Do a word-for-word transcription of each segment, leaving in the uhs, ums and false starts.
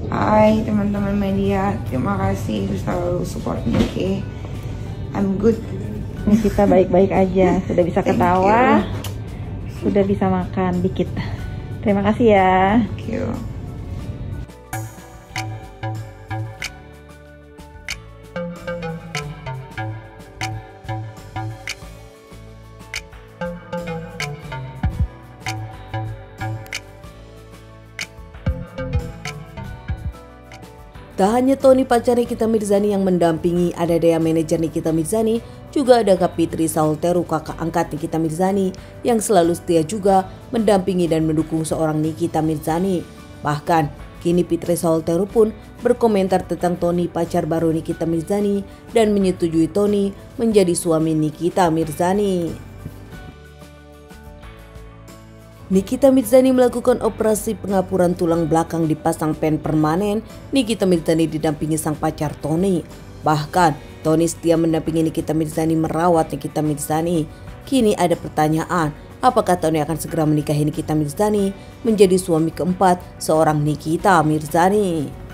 Hai teman-teman media, terima kasih selalu support Niki. I'm good. Kita baik-baik aja, sudah bisa ketawa, sudah bisa makan dikit. Terima kasih ya. Thank you. Tak hanya Tony pacar Nikita Mirzani yang mendampingi, ada daya manajer Nikita Mirzani, juga ada Kak Fitri Saulteru, kakak angkat Nikita Mirzani, yang selalu setia juga mendampingi dan mendukung seorang Nikita Mirzani. Bahkan, kini Fitri Saulteru pun berkomentar tentang Tony pacar baru Nikita Mirzani dan menyetujui Tony menjadi suami Nikita Mirzani. Nikita Mirzani melakukan operasi pengapuran tulang belakang dipasang pen permanen. Nikita Mirzani didampingi sang pacar Tony. Bahkan Tony setia mendampingi Nikita Mirzani merawat Nikita Mirzani. Kini ada pertanyaan, apakah Tony akan segera menikahi Nikita Mirzani menjadi suami keempat seorang Nikita Mirzani?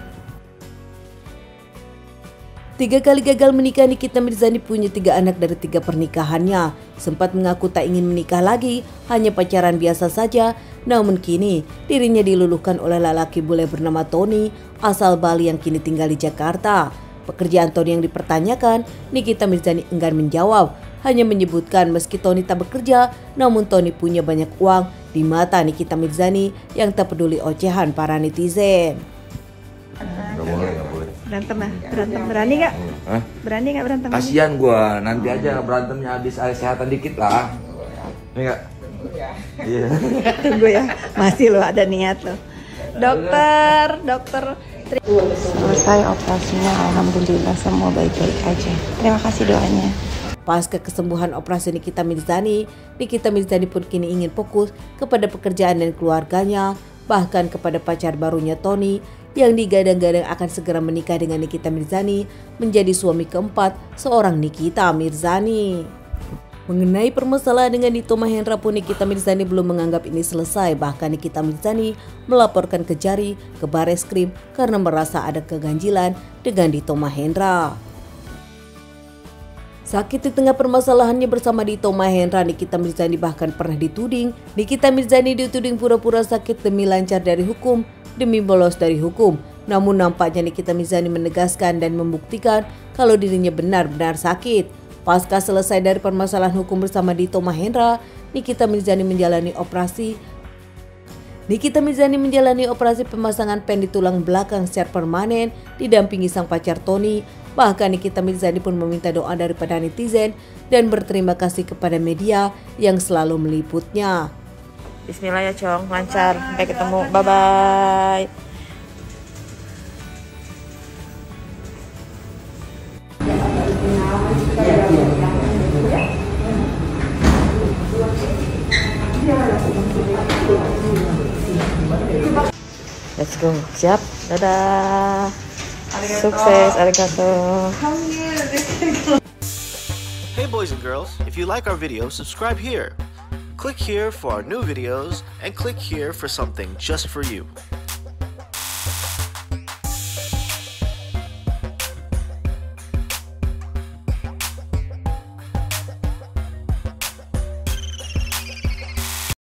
Tiga kali gagal menikah, Nikita Mirzani punya tiga anak dari tiga pernikahannya. Sempat mengaku tak ingin menikah lagi, hanya pacaran biasa saja. Namun kini dirinya diluluhkan oleh lelaki bule bernama Tony asal Bali yang kini tinggal di Jakarta. Pekerjaan Tony yang dipertanyakan, Nikita Mirzani enggan menjawab. Hanya menyebutkan meski Tony tak bekerja, namun Tony punya banyak uang di mata Nikita Mirzani yang tak peduli ocehan para netizen. Gak boleh, gak boleh. Berantem lah, berantem berani nggak? Hah? Berani nggak berantem? Kasian gua, nanti aja berantemnya habis ada kesehatan dikit lah. Ini enggak? Iya. Tunggu ya, masih lo ada niat lo. Dokter, dokter. Selesai operasinya, alhamdulillah semua baik-baik aja. Terima kasih doanya. Pasca kesembuhan operasi Nikita Mirzani, Nikita Mirzani pun kini ingin fokus kepada pekerjaan dan keluarganya, bahkan kepada pacar barunya Tony yang digadang-gadang akan segera menikah dengan Nikita Mirzani menjadi suami keempat seorang Nikita Mirzani. Mengenai permasalahan dengan Dito Mahendra pun Nikita Mirzani belum menganggap ini selesai. Bahkan Nikita Mirzani melaporkan ke Jari ke Bareskrim karena merasa ada keganjilan dengan Dito Mahendra. Sakit di tengah permasalahannya bersama Dito Mahendra, Nikita Mirzani bahkan pernah dituding. Nikita Mirzani dituding pura-pura sakit demi lancar dari hukum, demi bolos dari hukum. Namun nampaknya Nikita Mirzani menegaskan dan membuktikan kalau dirinya benar-benar sakit. Pasca selesai dari permasalahan hukum bersama Dito Mahendra, Nikita Mirzani menjalani operasi. Nikita Mirzani menjalani operasi pemasangan pen di tulang belakang secara permanen didampingi sang pacar Tony. Bahkan Nikita Mirzani pun meminta doa daripada netizen dan berterima kasih kepada media yang selalu meliputnya. Bismillah ya Cong, lancar, sampai ketemu, bye bye. Let's go, siap, dadah. Sukses, arigato. Hey boys and girls, if you like our video, subscribe here. Click here for our new videos and click here for something just for you.